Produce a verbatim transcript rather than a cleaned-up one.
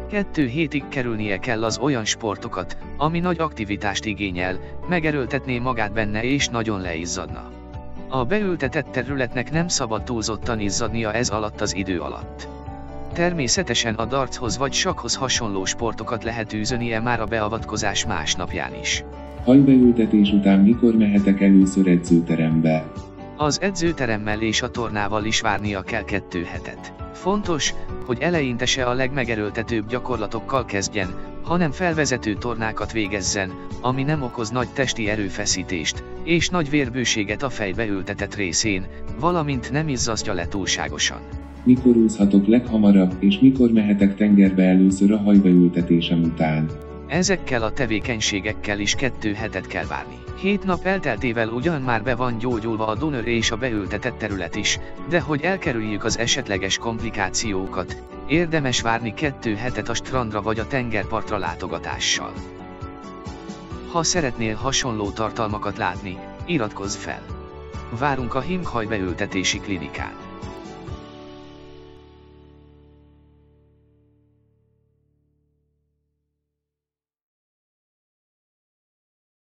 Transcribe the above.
Kettő hétig kerülnie kell az olyan sportokat, ami nagy aktivitást igényel, megerőltetné magát benne és nagyon leizzadna. A beültetett területnek nem szabad túlzottan izzadnia ez alatt az idő alatt. Természetesen a darthoz vagy sakkhoz hasonló sportokat lehet űznie már a beavatkozás másnapján is. Hajbeültetés után mikor mehetek először edzőterembe? Az edzőteremmel és a tornával is várnia kell kettő hetet. Fontos, hogy eleinte se a legmegerőltetőbb gyakorlatokkal kezdjen, hanem felvezető tornákat végezzen, ami nem okoz nagy testi erőfeszítést, és nagy vérbőséget a fejbe ültetett részén, valamint nem izzasztja le túlságosan. Mikor úszhatok leghamarabb, és mikor mehetek tengerbe először a hajbeültetésem után? Ezekkel a tevékenységekkel is kettő hetet kell várni. Hét nap elteltével ugyan már be van gyógyulva a donör és a beültetett terület is, de hogy elkerüljük az esetleges komplikációkat, érdemes várni kettő hetet a strandra vagy a tengerpartra látogatással. Ha szeretnél hasonló tartalmakat látni, iratkozz fel! Várunk a hímhajbeültetési klinikán!